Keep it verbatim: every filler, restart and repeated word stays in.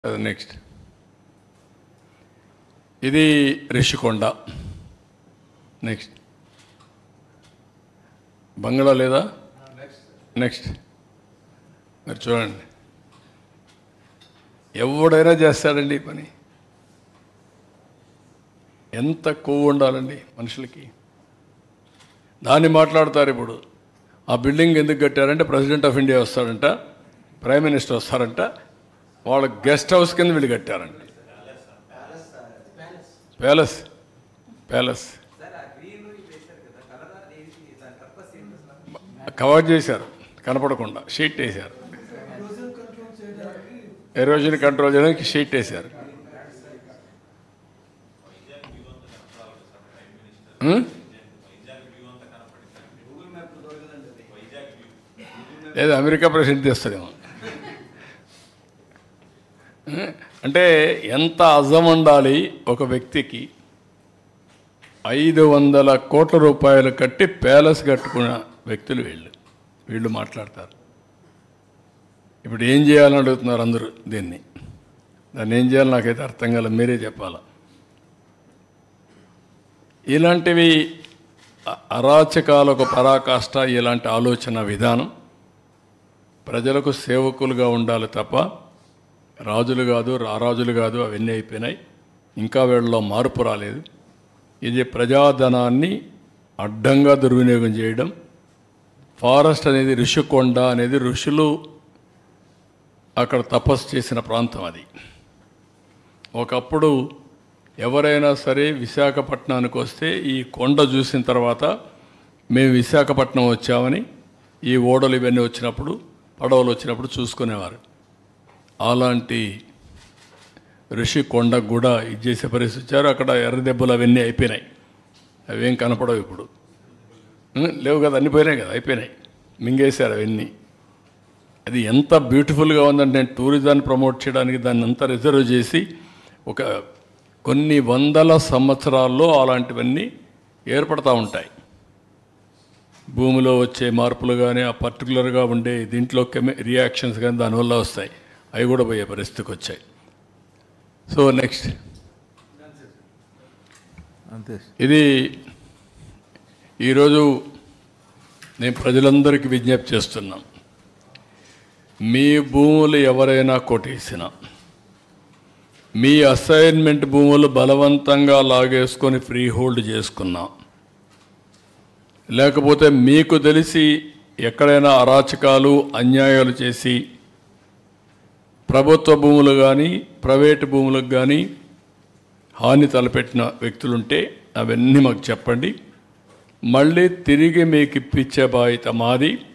Next ఇది Rishikonda. Next బంగ్లా లేదా? Next మరి చూడండి, ఎవడైనా చేస్తాడండి ఈ పని. ఎంత కొవ్వు ఉండాలండి మనుషులకి. దాన్ని మాట్లాడతారు. ఇప్పుడు ఆ బిల్డింగ్ ఎందుకు కట్టారంటే ప్రెసిడెంట్ ఆఫ్ ఇండియా వస్తాడంట, ప్రైమ్ మినిస్టర్ వస్తారంట, వాళ్ళ గెస్ట్ హౌస్ కింద వీళ్ళు కట్టారంట. ప్యాలెస్ ప్యాలెస్ కవర్ చేశారు, కనపడకుండా షీట్ వేశారు. ఎరోజన్ కంట్రోల్ చేయడానికి షీట్ వేశారు. లేదా అమెరికా ప్రెసిడెంట్ తెస్తాడేమో. అంటే ఎంత అజం ఉండాలి ఒక వ్యక్తికి. ఐదు వందల కోట్ల రూపాయలు కట్టి ప్యాలెస్ కట్టుకున్న వ్యక్తులు వీళ్ళు వీళ్ళు మాట్లాడతారు. ఇప్పుడు ఏం చేయాలని అడుగుతున్నారు అందరూ. దీన్ని దాన్ని ఏం చేయాలి నాకైతే అర్థం కాలేదు, మీరే చెప్పాల. ఇలాంటివి అరాచకాలకు పరాకాష్ట. ఇలాంటి ఆలోచన విధానం ప్రజలకు సేవకులుగా ఉండాలి తప్ప రాజులు కాదు, రారాజులు కాదు. అవన్నీ అయిపోయినాయి, ఇంకా వీళ్ళలో మార్పు రాలేదు. ఇది ప్రజాధనాన్ని అడ్డంగా దుర్వినియోగం చేయడం. ఫారెస్ట్ అనేది ఋషికొండ అనేది ఋషులు అక్కడ తపస్సు చేసిన ప్రాంతం. అది ఒకప్పుడు ఎవరైనా సరే విశాఖపట్నానికి వస్తే ఈ కొండ చూసిన తర్వాత మేము విశాఖపట్నం వచ్చామని ఈ ఓడలు ఇవన్నీ వచ్చినప్పుడు, పడవలు వచ్చినప్పుడు చూసుకునేవారు. అలాంటి ఋషి కొండకు కూడా ఇది చేసే పరిస్థితి వచ్చారు. అక్కడ ఎర్ర దెబ్బలు అవన్నీ అయిపోయినాయి, అవేం కనపడవు ఇప్పుడు. లేవు కదా, అన్నీ పోయినాయి కదా, అయిపోయినాయి, మింగేశారు అవన్నీ. అది ఎంత బ్యూటిఫుల్గా ఉందంటే నేను టూరిజాన్ని ప్రమోట్ చేయడానికి దాన్ని అంతా రిజర్వ్ చేసి ఒక కొన్ని వందల సంవత్సరాల్లో అలాంటివన్నీ ఏర్పడతా ఉంటాయి. భూమిలో వచ్చే మార్పులు కానీ ఆ పర్టికులర్గా ఉండే దీంట్లో కెమి రియాక్షన్స్ కానీ దానివల్ల వస్తాయి. అవి కూడా పోయే పరిస్థితికి వచ్చాయి. సో నెక్స్ట్ ఇది ఈరోజు నేను ప్రజలందరికీ విజ్ఞప్తి చేస్తున్నాను. మీ భూములు ఎవరైనా కొట్టేసినా, మీ అసైన్మెంట్ భూములు బలవంతంగా లాగేసుకొని ఫ్రీ హోల్డ్ చేసుకున్నా, లేకపోతే మీకు తెలిసి ఎక్కడైనా అరాచకాలు అన్యాయాలు చేసి ప్రభుత్వ భూములు కానీ ప్రైవేటు భూములకు కానీ హాని తలపెట్టిన వ్యక్తులుంటే అవన్నీ మాకు చెప్పండి. మళ్ళీ తిరిగి మీకు ఇప్పించే బాధ్యత మాది.